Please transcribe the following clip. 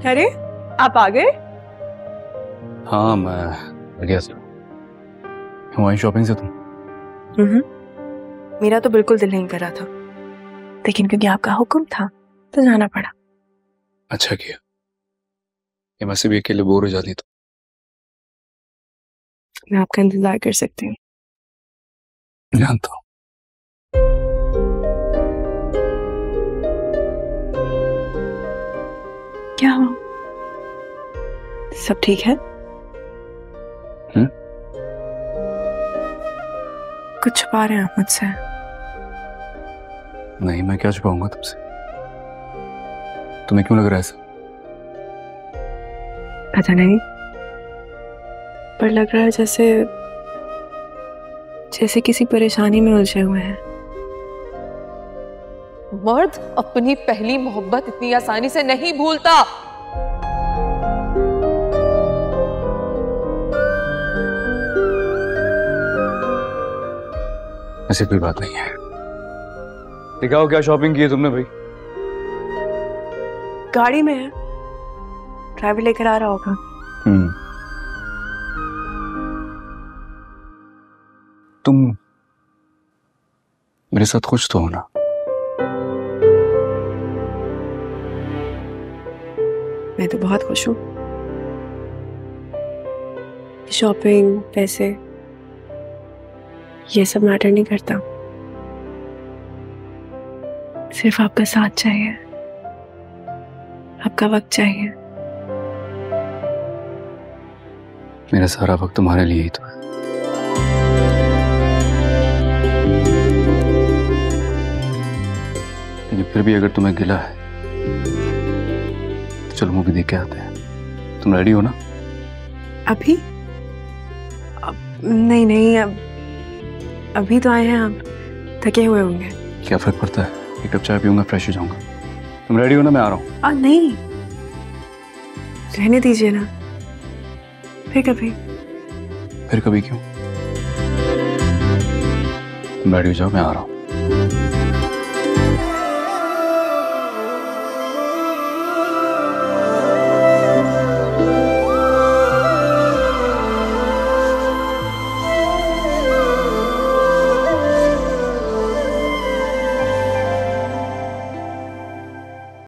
अरे आप आ गए? हाँ मैं आ गया सर। हुआ शॉपिंग से तुम? मेरा तो बिल्कुल दिल नहीं कर रहा था, लेकिन क्योंकि आपका हुक्म था तो जाना पड़ा। अच्छा किया, ये मैं से भी अकेले बोर हो जाती तो। मैं आपका इंतजार कर सकती हूँ। जानता हूँ। क्या हुआ? सब ठीक है? कुछ छुपा रहे हैं आप मुझसे? नहीं, मैं क्या छुपाऊंगा तुमसे? तुम्हें क्यों लग रहा है ऐसा? पता नहीं, पर लग रहा है जैसे किसी परेशानी में उलझे हुए हैं। मर्द अपनी पहली मोहब्बत इतनी आसानी से नहीं भूलता। ऐसी कोई बात नहीं है। दिखाओ क्या शॉपिंग की है तुमने भाई? गाड़ी में है, ड्राइवर लेकर आ रहा होगा। तुम मेरे साथ खुश तो हो ना? मैं तो बहुत खुश हूँ। शॉपिंग, पैसे, ये सब मैटर नहीं करता। सिर्फ आपका साथ चाहिए, आपका वक्त चाहिए। मेरा सारा वक्त तुम्हारे लिए ही तो है। लेकिन फिर भी अगर तुम्हें गिला है तो चलो मूवी देख के आते हैं। तुम रेडी हो ना? अभी? नहीं, अभी तो आए हैं आप, थके हुए होंगे। क्या फर्क पड़ता है, एक कप चाय पीऊंगा, फ्रेश हो जाऊंगा। तुम रेडी हो ना? मैं आ रहा हूँ। नहीं, रहने दीजिए ना, फिर कभी। फिर कभी क्यों? तुम रेडी हो जाओ, मैं आ रहा हूँ।